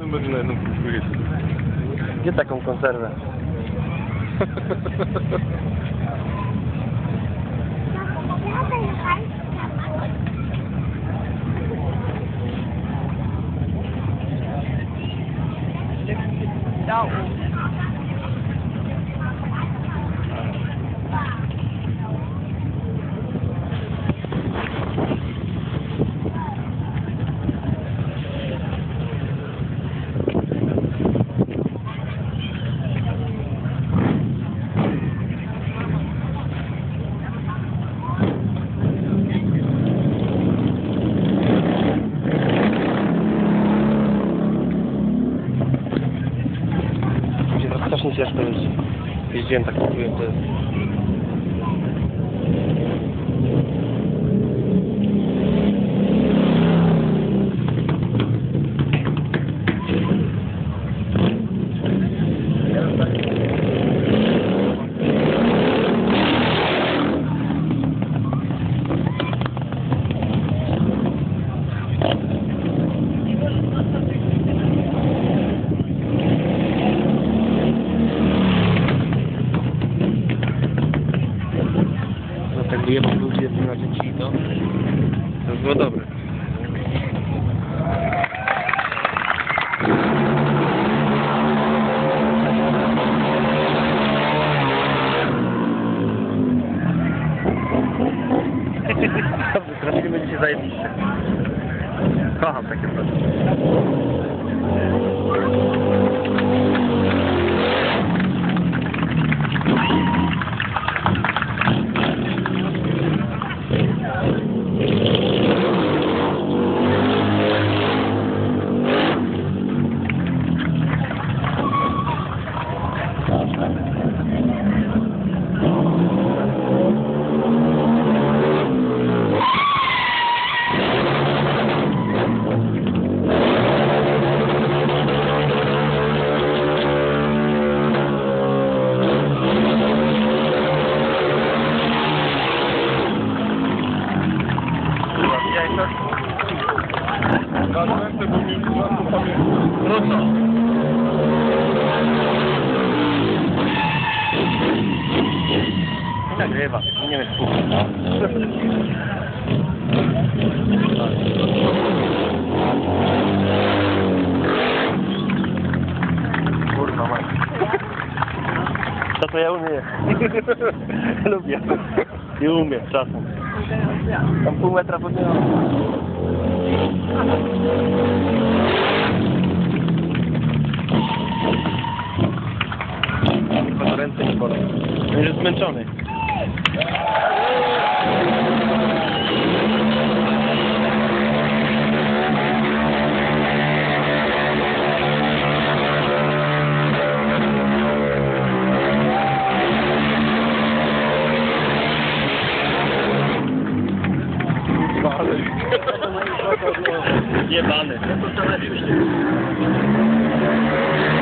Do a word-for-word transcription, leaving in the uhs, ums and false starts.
to będzie na jedną kulturę. Gdzie taką konserwę? No. Strasznie ciężko jest. Jeździłem tak kupuję, to jest... Tak wyjebał ludzi jednym na dzieci, to... To już było dobre. Dobrze, trafimy będzie się zajebiście. Kocham takie rzeczy. Wrócą. I nagrywa, nie wiem, kurwa mać. To to ja umiem. Lubię. Nie umiem czasem. Tam pół metra podniosłem. Chyba ręce nie bolą. On jest zmęczony. Jebany.